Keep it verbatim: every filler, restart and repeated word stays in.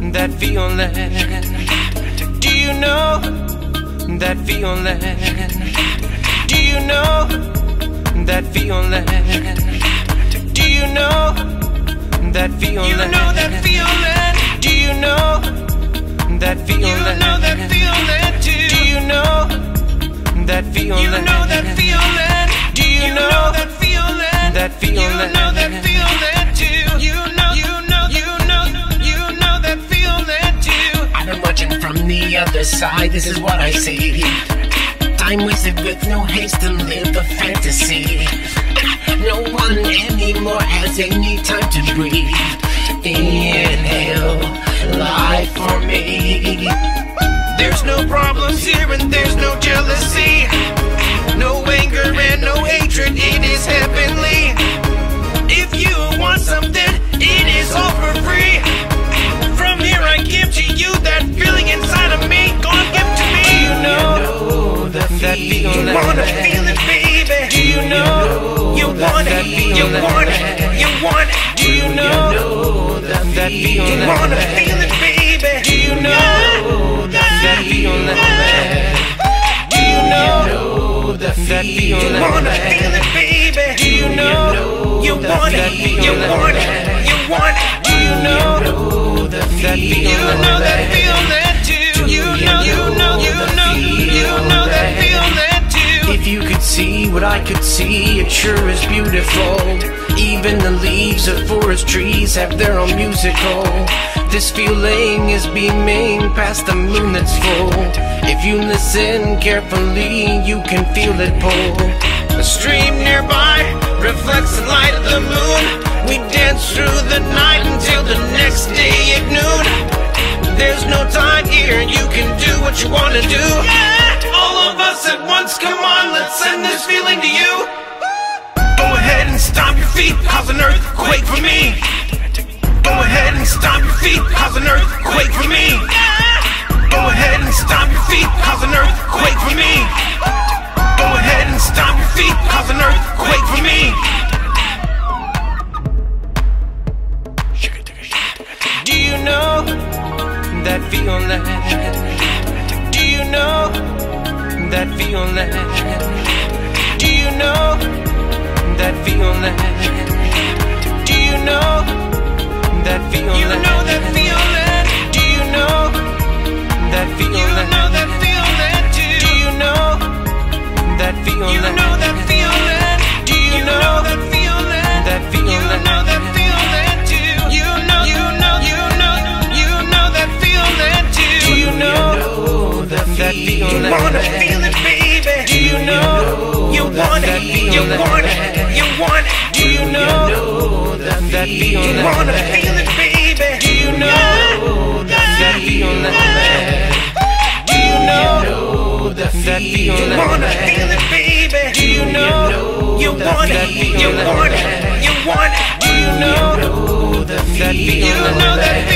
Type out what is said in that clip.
that feeling? Do you know that feeling? Do you know that feeling? Do you know that feeling? You know that feeling. Do you know that feeling? You know that feeling too. Do you know that feeling? You know that feeling. Do you know that feeling? That feeling. You know that feeling too. You know, you know, you know, you know that feeling too. I've been watching from the other side. This is what I see. Time wasted with no haste to live a fantasy. No one anymore has any time to breathe. Inhale life for me. There's no problems here and there's no jealousy, no anger and no hatred, it is heavenly. If you want something, it is all for free. From here I give to you that feeling inside of me. Go on, give to me. Do you know that feeling? You wanna feel it, baby. Do you know you want it? You want it, you want it. Do you know that feeling? You wanna feel it, baby. Do you know that feeling? Do you know that feeling? You wanna feel it, baby. Do you know you want it? You want it, you want it. Do you know that feeling? You know that feeling too. You know, you know, you know, you know that feeling too. If you could see what I could see, it sure is beautiful. Even the leaves of forest trees have their own musical. This feeling is beaming past the moon that's full. If you listen carefully, you can feel it pull. A stream nearby reflects the light of the moon. We dance through the night until the next day at noon. There's no time here, you can do what you wanna do. Yeah! All of us at once, come on, let's send this feeling to you. Go ahead and stomp your feet, cause an earthquake for me. Go ahead and stomp your feet, cause an earthquake for me. Go ahead and stomp your feet, cause an earthquake for me. Go ahead and stomp your feet, cause an earthquake for me. Do you know that feeling? Do you know that feeling? Do you know that feeling? Do you know that feeling? You know that feeling. Do you know that feeling? You know that feeling too. Do you know that feeling? You know that feeling. Do you know that feeling? That feeling. You know that feeling too. You know, you know, you know, you know that feeling too. Do you know that feeling? You wanna feel it, baby. Do you know you want it? You want it. You want it. Do you know that feeling? You wanna feel it, baby. Do you know that feeling? Do you know that feeling? You wanna feel it, baby. Do you know you want it? You want it. You want it. Do you know that feeling? You know that